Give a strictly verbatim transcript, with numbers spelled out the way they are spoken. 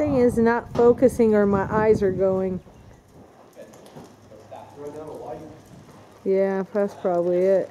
thing is not focusing or my eyes are going. Yeah, that's probably it.